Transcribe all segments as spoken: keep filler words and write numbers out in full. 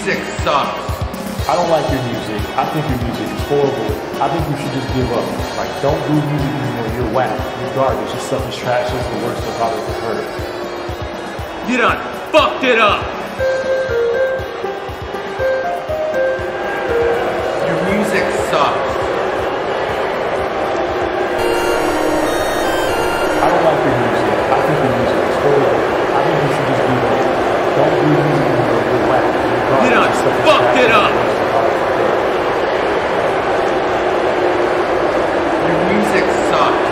music sucks. I don't like your music. I think your music is horrible. I think you should just give up. Like, don't do music anymore. You're whack. You're garbage. Your stuff is trash. It's the worst I've ever heard. You done fucked it up. Your music sucks. I don't like your music. I think your music is horrible. I think you should just give up. Don't do music anymore. You're whack. You're garbage. You done Your stuff is fucked trash. it up. Your music sucks.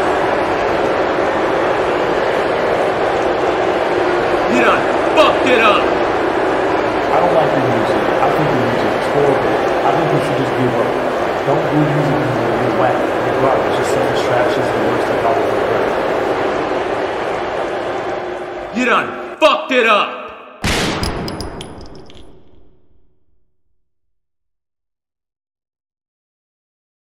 You done fucked it up. I don't like your music. I think your music is horrible. I think you should just give up. Don't do music anymore. You're whack. You're garbage. Your stuff is trash. It's the worst I've ever heard. You done fucked it up.